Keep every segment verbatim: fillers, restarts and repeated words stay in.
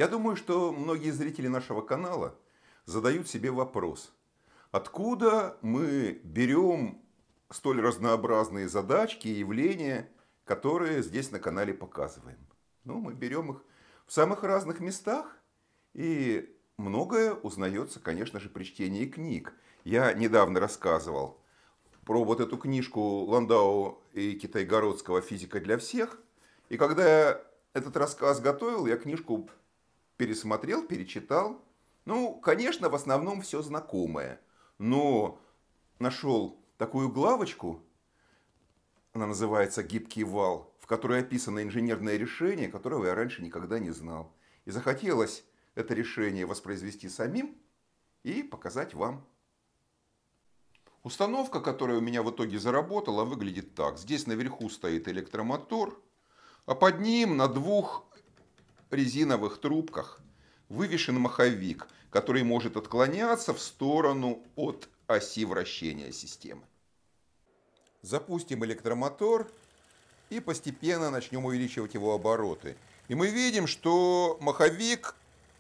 Я думаю, что многие зрители нашего канала задают себе вопрос, откуда мы берем столь разнообразные задачки и явления, которые здесь на канале показываем. Ну, мы берем их в самых разных местах, и многое узнается, конечно же, при чтении книг. Я недавно рассказывал про вот эту книжку Ландау и Китайгородского «Физика для всех». И когда я этот рассказ готовил, я книжку пересмотрел, перечитал. Ну, конечно, в основном все знакомое. Но нашел такую главочку, она называется «Гибкий вал», в которой описано инженерное решение, которого я раньше никогда не знал. И захотелось это решение воспроизвести самим и показать вам. Установка, которая у меня в итоге заработала, выглядит так. Здесь наверху стоит электромотор, а под ним на двух резиновых трубках вывешен маховик, который может отклоняться в сторону от оси вращения системы. Запустим электромотор и постепенно начнем увеличивать его обороты. И мы видим, что маховик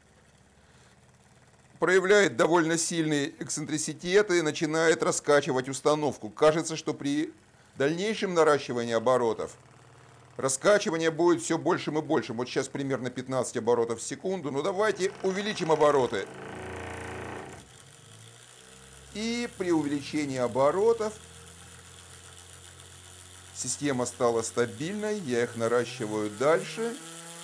проявляет довольно сильные эксцентриситеты и начинает раскачивать установку. Кажется, что при дальнейшем наращивании оборотов раскачивание будет все большим и большим. Вот сейчас примерно пятнадцать оборотов в секунду. Но давайте увеличим обороты. И при увеличении оборотов система стала стабильной. Я их наращиваю дальше.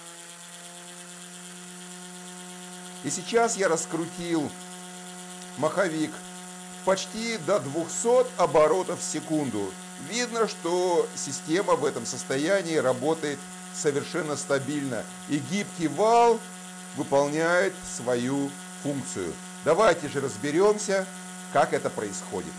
И сейчас я раскрутил маховик почти до двухсот оборотов в секунду. Видно, что система в этом состоянии работает совершенно стабильно. И гибкий вал выполняет свою функцию. Давайте же разберемся, как это происходит.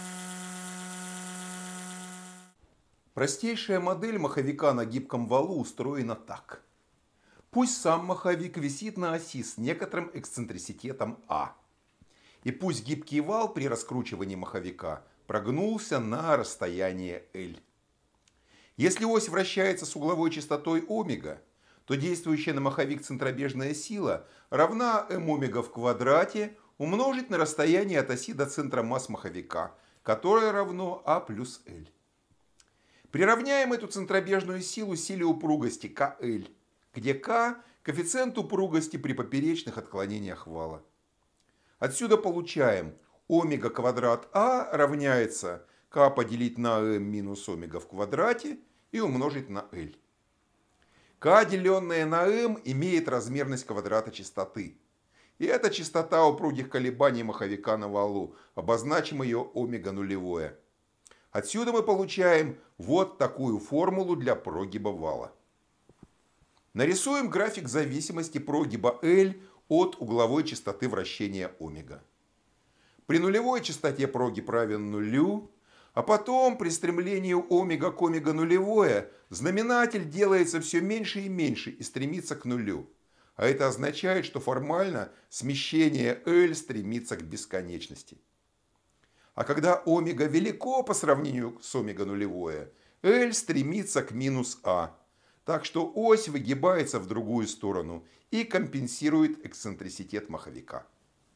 Простейшая модель маховика на гибком валу устроена так. Пусть сам маховик висит на оси с некоторым эксцентриситетом А. И пусть гибкий вал при раскручивании маховика прогнулся на расстояние L. Если ось вращается с угловой частотой омега, то действующая на маховик центробежная сила равна m омега в квадрате умножить на расстояние от оси до центра масс маховика, которое равно А плюс L. Приравняем эту центробежную силу силе упругости ка эль, где К – коэффициент упругости при поперечных отклонениях вала. Отсюда получаем омега квадрат А равняется К поделить на m минус омега в квадрате и умножить на L. К, деленное на m, имеет размерность квадрата частоты. И это частота упругих колебаний маховика на валу. Обозначим ее омега нулевое. Отсюда мы получаем вот такую формулу для прогиба вала. Нарисуем график зависимости прогиба L от угловой частоты вращения омега. При нулевой частоте прогиб равен нулю, а потом при стремлении омега к омега нулевое знаменатель делается все меньше и меньше и стремится к нулю. А это означает, что формально смещение L стремится к бесконечности. А когда омега велико по сравнению с омега нулевое, L стремится к минус А. Так что ось выгибается в другую сторону и компенсирует эксцентриситет маховика.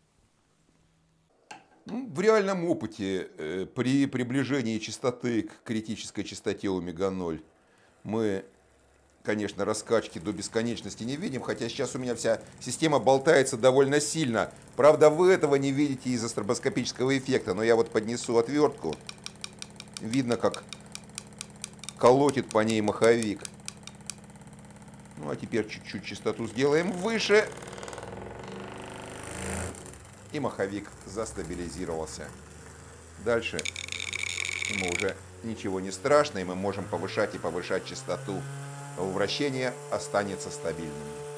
Ну, в реальном опыте э, при приближении частоты к критической частоте омега ноль мы, конечно, раскачки до бесконечности не видим, хотя сейчас у меня вся система болтается довольно сильно. Правда, вы этого не видите из-за стробоскопического эффекта, но я вот поднесу отвертку. Видно, как колотит по ней маховик. Ну а теперь чуть-чуть частоту сделаем выше. И маховик застабилизировался. Дальше ему уже ничего не страшно, и мы можем повышать и повышать частоту. А вращение останется стабильным.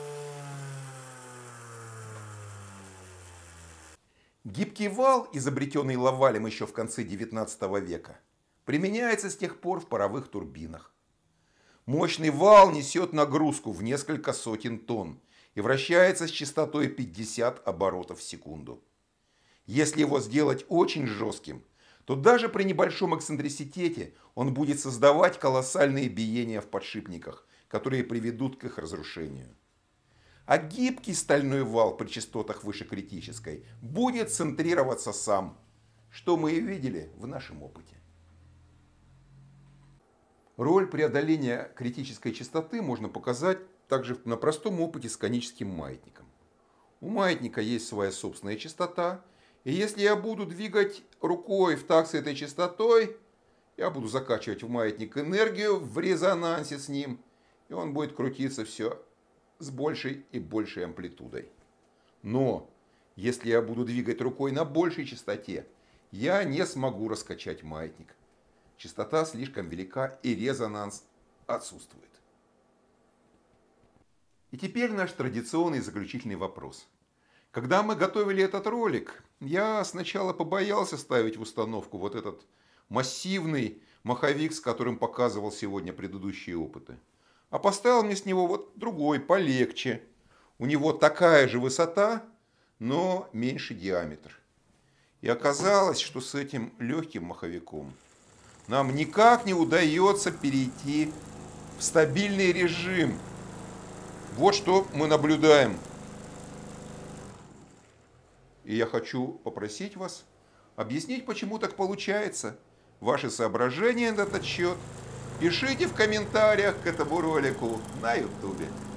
Гибкий вал, изобретенный Лавалем еще в конце девятнадцатого века, применяется с тех пор в паровых турбинах. Мощный вал несет нагрузку в несколько сотен тонн и вращается с частотой пятьдесят оборотов в секунду. Если его сделать очень жестким, то даже при небольшом эксцентриситете он будет создавать колоссальные биения в подшипниках, которые приведут к их разрушению. А гибкий стальной вал при частотах выше критической будет центрироваться сам, что мы и видели в нашем опыте. Роль преодоления критической частоты можно показать также на простом опыте с коническим маятником. У маятника есть своя собственная частота, и если я буду двигать рукой в такт с этой частотой, я буду закачивать в маятник энергию в резонансе с ним, и он будет крутиться все с большей и большей амплитудой. Но если я буду двигать рукой на большей частоте, я не смогу раскачать маятник. Частота слишком велика, и резонанс отсутствует. И теперь наш традиционный заключительный вопрос. Когда мы готовили этот ролик, я сначала побоялся ставить в установку вот этот массивный маховик, с которым показывал сегодня предыдущие опыты. А поставил мне с него вот другой, полегче. У него такая же высота, но меньше диаметр. И оказалось, что с этим легким маховиком нам никак не удается перейти в стабильный режим. Вот что мы наблюдаем. И я хочу попросить вас объяснить, почему так получается. Ваши соображения на этот счет пишите в комментариях к этому ролику на ютубе.